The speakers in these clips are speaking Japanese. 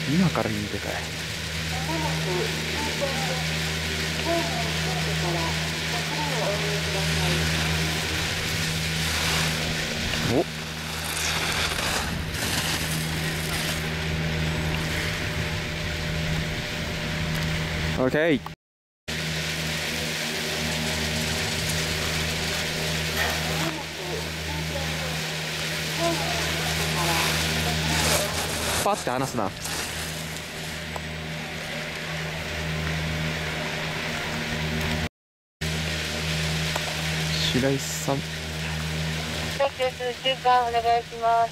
今から逃げたい。お、オッケー。パって離すな。白石さん。 中間お願いします。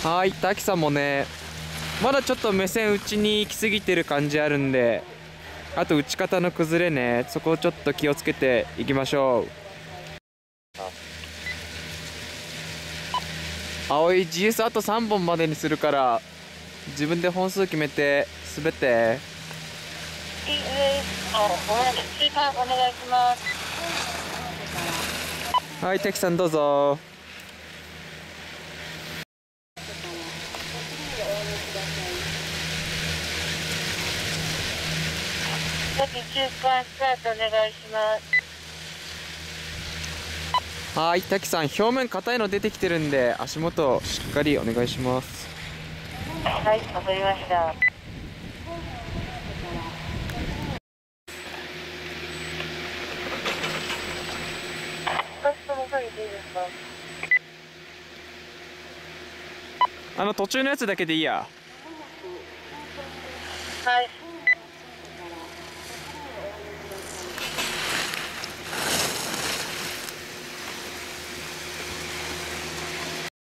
はい、滝さんもね、まだちょっと目線内に行き過ぎてる感じあるんで、あと打ち方の崩れね、そこをちょっと気をつけていきましょう。葵 GS あと3本までにするから自分で本数決めて滑って。 お願いします。 はい、滝さんどうぞ。 中間スタートお願いします。 はい、滝さん表面硬いの出てきてるんで足元しっかりお願いします。 はい、わかりました。 途中のやつだけでいいや。 はい。